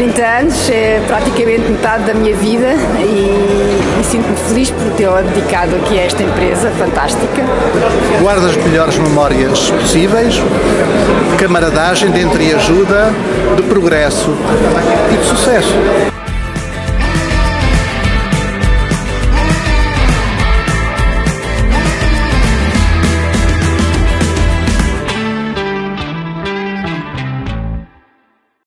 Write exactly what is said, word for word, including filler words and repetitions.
trinta anos, é praticamente metade da minha vida e, e sinto-me feliz por tê-la dedicado aqui a esta empresa fantástica. Guarda as melhores memórias possíveis, de camaradagem, de entreajuda, de progresso e de sucesso.